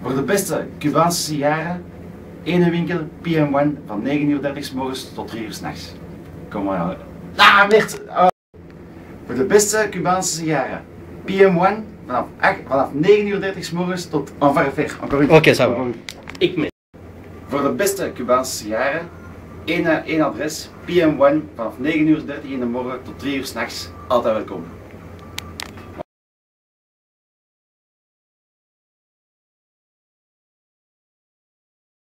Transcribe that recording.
Voor de beste Cubaanse sigaren, ene winkel PM1 van 9:30 's morgens tot 3 uur 's nachts. Kom maar. Mert! Voor de beste Cubaanse sigaren, PM1 vanaf 9:30 's morgens tot Oké, ça va. Ik mee. Voor de beste Cubaanse sigaren, één adres, PM1 vanaf 9:30 in de morgen tot 3 uur 's nachts, altijd welkom.